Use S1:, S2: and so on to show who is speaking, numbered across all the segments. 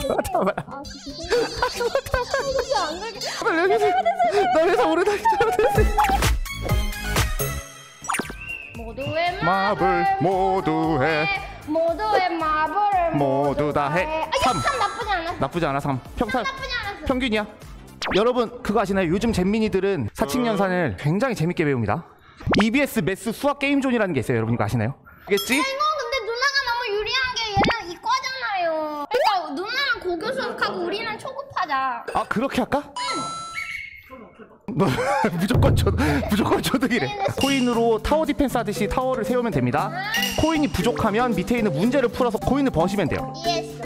S1: 잠깐만.
S2: 안 되게.
S1: 나 여기서 오르다 잘못했어.
S2: 모두의
S1: 마블 모두 해.
S2: 모두의 마블을
S1: 모두 다 해. 3
S2: 나쁘지 않았어.
S1: 나쁘지 않아. 3 평균
S2: 나쁘지 않았어.
S1: 평균이야. 여러분 그거 아시나요? 요즘 잼민이들은 사칙연산을 굉장히 재밌게 배웁니다. EBS 매스 수학 게임존이라는 게 있어요. 여러분 이거 아시나요? 알겠지?
S2: 이거 근데 누나가 너무 유리한 게 얘는 이과잖아요. 그러니까 누나랑 고교 수학하고 우리는 초급하자.
S1: 아 그렇게 할까? 무조건 초등이래. 코인으로 타워 디펜스 하듯이 타워를 세우면 됩니다. 코인이 부족하면 밑에 있는 문제를 풀어서 코인을 버시면 돼요.
S2: 예스.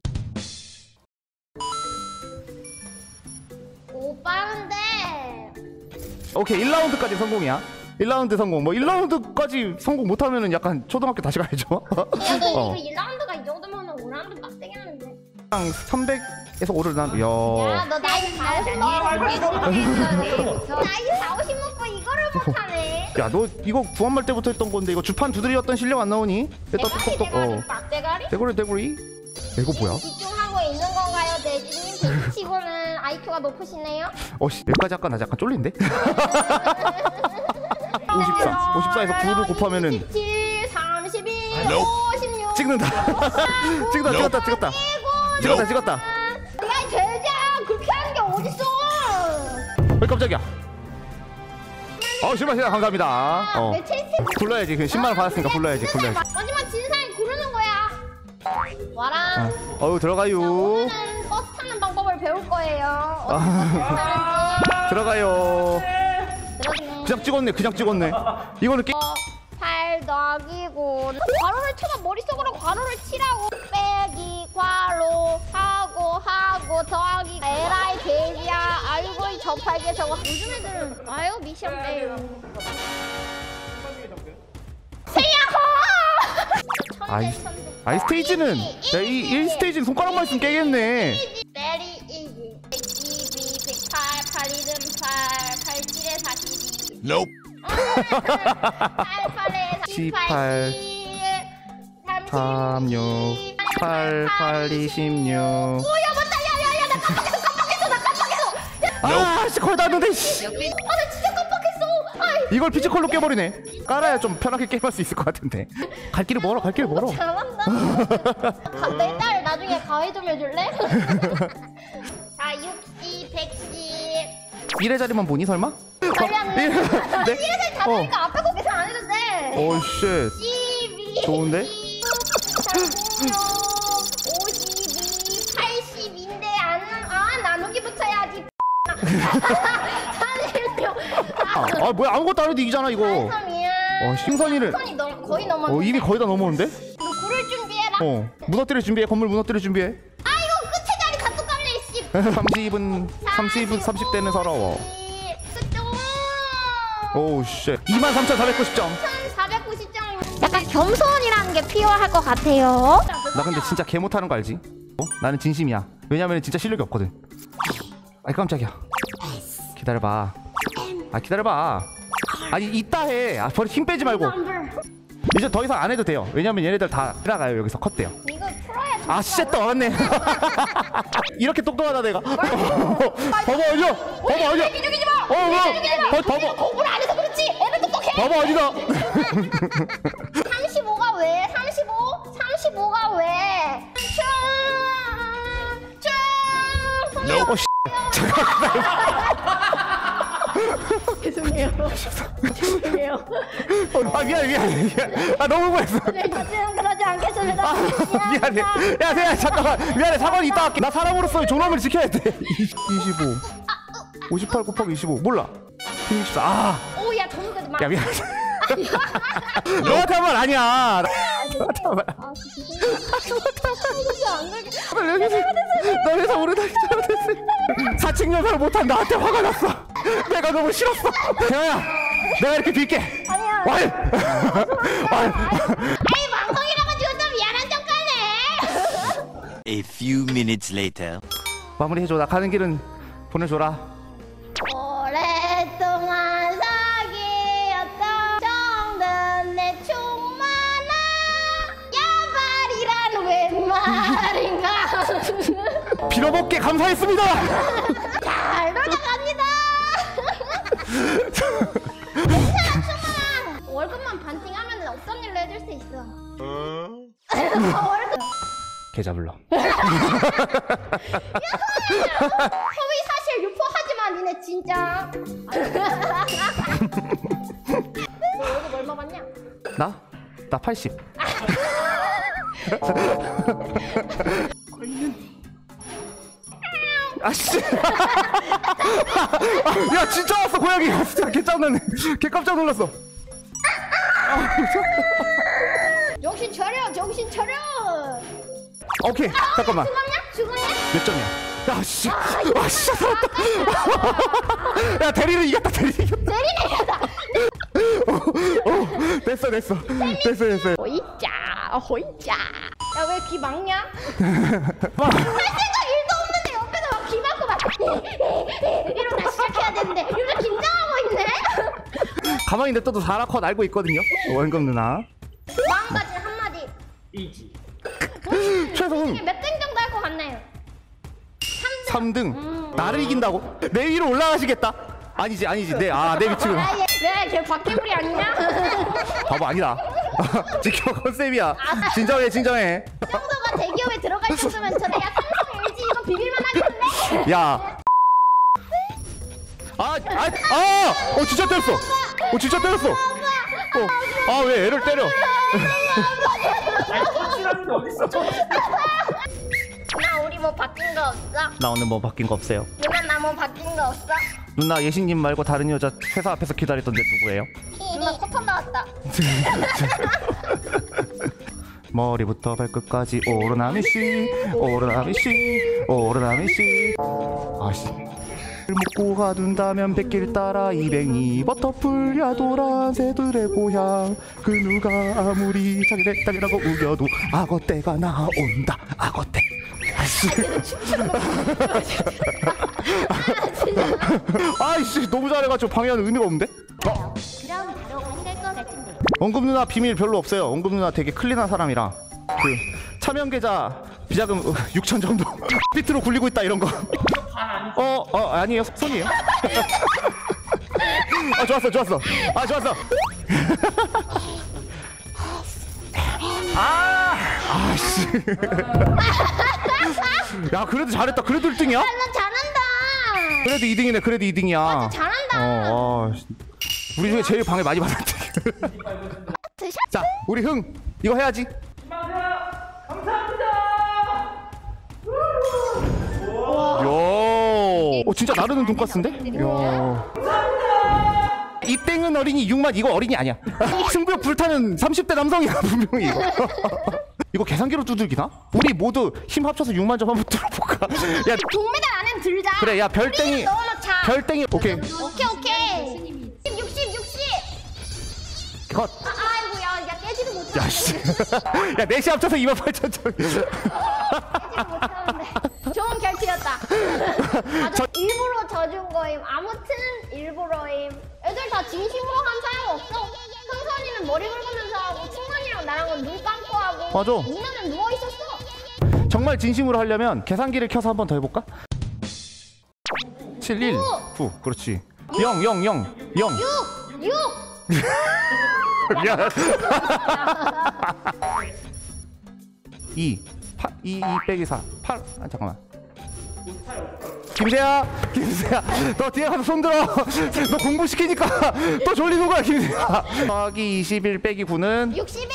S2: 오 빠른데.
S1: 오케이 1라운드까지 성공이야. 1라운드 성공. 뭐 1라운드까지 성공 못하면은 약간 초등학교 다시 가야죠.
S2: 야너 이거 1라운드가 이 정도면 5라운드 빡세게 하는데.
S1: 300에서 5를 난. 야.
S2: 야너 나이 40 먹고 나이 40 먹고 이거를 못하네.
S1: 야 너 이거 구한말 때부터 했던 건데 이거 주판 두드리였던 실력 안 나오니?
S2: 대가리 빡대가리?
S1: 대구리. 이거 뭐야?
S2: 집중하고 있는 건가요, 대진님? 대치고는 IQ가 높으시네요.
S1: 여기까지 아까 나 약간 쫄린데? 54에서 9를 곱하면은
S2: 17, 32, 56
S1: 찍는다. 찍었다.
S2: 야 돼지야 그렇게 하는 게 어딨어.
S1: 깜짝이야. 신발 감사합니다. 불러야지. 10만원 받았으니까 불러야지.
S2: 마지막 진 사람이 고르는 거야. 와라.
S1: 들어가요.
S2: 오늘은 버스 타는 방법을 배울 거예요.
S1: 들어가요.
S2: 들어가네.
S1: 그냥 찍었네. 이거는
S2: 8 더하기 9 괄호를 쳐서 머릿속으로 괄호를 치라고. 빼기 괄호 하고 더하기 에라이 돼지야. 아이고 이 저팔계 저거. 요즘 애들은 아유 미션 빼요.
S1: 아이 스테이지는 이 스테이지는 손가락만 있으면 깨겠네.
S2: 베리 이지 112, 108, 8 2는 8, 87에 42
S3: Nope.
S2: 88에
S1: 18, 36, 88, 26.
S2: 오야 맞다. 야야야 나 깜빡했어.
S1: 거의 다 왔는데.
S2: 나 진짜 깜빡했어.
S1: 이걸 피지컬로 깨버리네. 깔아야 좀 편하게 게임할 수 있을 것 같은데. 갈 길이 멀어.
S2: 잘한다. 내 딸 나중에 가위 좀 해줄래? 자 60, 110
S1: 1의 자리만 보니 설마?
S2: 빨리 안 돼. 1의 자리 다 보니까 앞에 거 계산 안 해도 돼.
S1: 쉣.
S2: 12
S1: 좋은데?
S2: 36 52 80인데 안 나누기부터 해야지. 46
S1: 뭐야 아무것도 안 해도 이기잖아 이거.
S2: 83이야.
S1: 심선이를
S2: 거의 넘었는데.
S1: 입이 거의 다 넘었는데?
S2: 너 구를 준비해라.
S1: 무너뜨릴 준비해. 건물 무너뜨릴 준비해.
S2: 이거 끝에 자리 갖고 갈래.
S1: 30은 30대는 서러워.
S2: 그쪽.
S1: 쉣. 23,490점.
S2: 490점. 약간 겸손이라는 게 필요할 것 같아요.
S1: 나 근데 진짜 개 못하는 거 알지? 나는 진심이야. 왜냐면 진짜 실력이 없거든. 깜짝이야. 기다려봐. 아니 이따 해. 버리 힘 빼지 말고. 이제 더 이상 안 해도 돼요. 왜냐면 얘네들 다 들어가요. 여기서 컷돼요.
S2: 이거 풀어야
S1: 진짜 또 왔네. 이렇게 똑똑하다 내가. 봐봐 어디야?
S2: 죽이지 마.
S1: 봐봐.
S2: 공부를 안 해서 그렇지. 애는 똑똑해.
S1: 봐봐 어디다.
S2: 35가 왜? 35가 왜? 죄송해요.
S1: 미안해. 너무 궁금했어.
S2: 그러지 않겠습니다.
S1: 미안해. 야, 세야 잠깐만. 미안해. 사과는 이따 할게. 나 사람으로서의 존엄을 지켜야 돼. 25. 58 곱하기 25. 몰라. 164.
S2: 오야 정말 막.
S1: 야, 미안해. 너한테 한 말 아니야. 잠깐만. 나 여기서 오르다 잘못했어. 사칙연산을 못한 나한테 화가 났어. 내가 너무 싫었어. 태아야, 내가 이렇게 빌게.
S2: 아니야. 방송이라고 지금 좀 미안한 척하네.
S3: A few minutes later.
S1: 마무리해줘. 나 가는 길은 보내줘라.
S2: 오랫동안 사귀었던 정든 내 충만한 야발이란 웬 말인가.
S1: 10개 감사했습니다.
S2: 잘 돌아갑니다. 괜찮아, 충분아. 월급만 반띵하면 없던 일로 해줄 수 있어. 월급.
S1: 계좌 불러.
S2: 허위 사실 유포하지마, 니네 진짜. 너 월급 얼마 받냐?
S1: 나 80. 아씨. 야 진짜 왔어 고양이. 진짜 개 짱나네. 개 깜짝 놀랐어.
S2: 정신 차려, 정신 차려.
S1: 오케이 잠깐만.
S2: 죽었냐?
S1: 몇 점이야? 야 씨. 아 씨. 살았다. 야 대리를 이겼다. 대리를 이겼다. 됐어.
S2: 호이자, 호이자. 야 왜 귀 막냐? 할 생각 1도 없는데 옆에서 막 귀 막고 막 이러다 시작해야 되는데 요즘 긴장하고 있네.
S1: 가만히 냅둬도 4라컷 알고 있거든요. 원금 누나.
S2: 마음가짐 한마디.
S1: 최소은
S2: 몇 등 정도 할 것 같나요?
S1: 3등. 나를 이긴다고? 내 위로 올라가시겠다. 아니지 내 위치로.
S2: 왜걔 박개불이 아니냐?
S1: 바보 아니다. 지켜 컨셉이야. 진정해.
S2: 이 정도가 대기업에 들어갈 정도면 저 내가 삼성 LG 이거 비빌만 하겠는데?
S1: 야. 진짜 때렸어. 진짜 때렸어. 왜 애를 때려?
S2: 나 우리 뭐 바뀐 거 없어?
S1: 나 오늘 뭐 바뀐 거 없어요.
S2: 누나 나 뭐 바뀐 거 없어?
S1: 누나 예신님 말고 다른 여자 회사 앞에서 기다리던데 누구예요?
S2: 누나 코판 나왔다.
S1: 머리부터 발끝까지 오르나미씨. 아씨. 먹고 가둔다면 백길 따라 200리 버터풀 야도란 새들의 고향. 그 누가 아무리 자기네 딸이라고 우겨도 악어떼가 나온다. 악어떼. 아씨. 아이씨 너무 잘해가지고 방해하는 의미가 없는데?
S2: 그럼 바로 안될것 같은데.
S1: 원금 누나 비밀 별로 없어요. 원금 누나 되게 클린한 사람이라 그 참여 계좌 비자금 6천 정도 비트로 굴리고 있다 이런 거. 아니에요. 손이에요. 좋았어. 좋았어. 아씨. 야 그래도 잘했다. 그래도 1등이야?
S2: 나 잘한다.
S1: 그래도 2등이네. 그래도 2등이야.
S2: 잘한다.
S1: 우리 중에 제일 방해 많이 받았대. 자, 우리 흥 이거 해야지. 요. 진짜 나르는 돈가스인데? 요. 이 땡은 어린이 6만 이거 어린이 아니야. 승부욕 불타는 30대 남성이야 분명히 이거. 이거 계산기로 두들기나? 우리 모두 힘 합쳐서 6만 점 한번 들어볼까? 야
S2: 동메달 안에 들자.
S1: 그래 야 별땡이
S2: 넣어놓자.
S1: 별땡이 오케이.
S2: 60.
S1: 컷.
S2: 아이고 야 깨지도 못하는데.
S1: 야 씨. 야 4시 합쳐서 28,000점.
S2: 깨지도 못하는데. 좋은 결투였다. 일부러 져준 거임. 아무튼 일부러임. 애들 다 진심으로 한 사람 없어. 흥선이는 머리 긁으면서 하고 충선이랑 나랑은 눈 감고 하고.
S1: 맞아.
S2: 누나는 누워 있었어.
S1: 정말 진심으로 하려면 계산기를 켜서 한 번 더 해볼까? 7, 1, 9 그렇지. 0, 0, 0, 0.
S2: 6.
S1: 야. 2 빼기 4 8 잠깐만. 김세야 너 뒤에 가서 손 들어. 너 공부시키니까 또 졸리는 거야 김세야. 더하기 21 빼기 9는
S2: 61.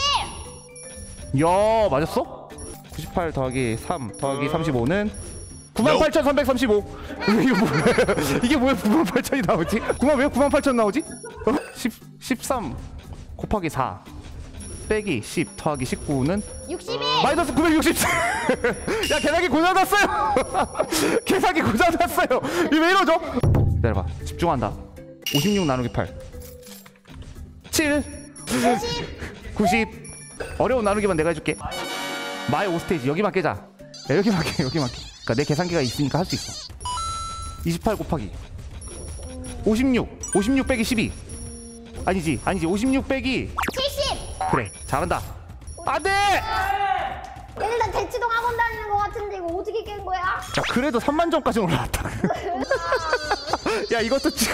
S1: 야 맞았어? 98 더하기 3 더하기 35는 98,335. 이게 뭐야 98,000이 나오지? 왜 98,000 나오지? 13 곱하기 4 빼기 10 더하기 19는
S2: 61.
S1: 마이너스 960. 야 계산기 고장났어요. 계산기 고장났어요. 이거 왜 이러죠? 기다려봐 집중한다. 56 나누기 8 7 90 어려운 나누기만 내가 해줄게. 마이 5스테이지 여기만 깨자. 야, 여기만 깨. 그러니까 내 계산기가 있으니까 할 수 있어. 28 곱하기 56 빼기 12 아니지 56 빼기
S2: 70.
S1: 그래 잘한다. 안돼.
S2: 얘들 다 대치동 학원 다니는 거 같은데 이거 어떻게 깬 거야?
S1: 야 그래도 3만 점까지 올라왔다. 야 이것도 지금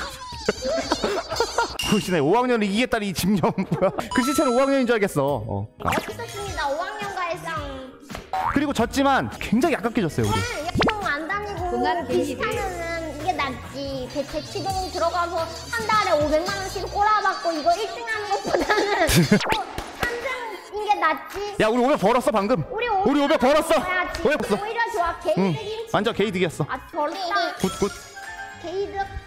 S1: 보시네 5학년을 이기겠다는 이 집념. 글씨체는 5학년인 줄 알겠어.
S2: 멋있었습니다. 5학년과의 싸움.
S1: 그리고 졌지만 굉장히 아깝게 졌어요 우리.
S2: 대치동 안 다니고 비슷하면은 이게 낫지. 대치동 들어가서 한 달에 500만 원씩 꼬라박고 이거 1등하는 것보다는 3등인 게 낫지.
S1: 야 우리 500 벌었어 방금.
S2: 우리
S1: 500 벌었어.
S2: 벌어야지.
S1: 500 벌었어.
S2: 오히려 좋아.
S1: 응.
S2: 개이득인.
S1: 완전 개이득이었어.
S2: 아 저렇다.
S1: 굿.
S2: 개이득.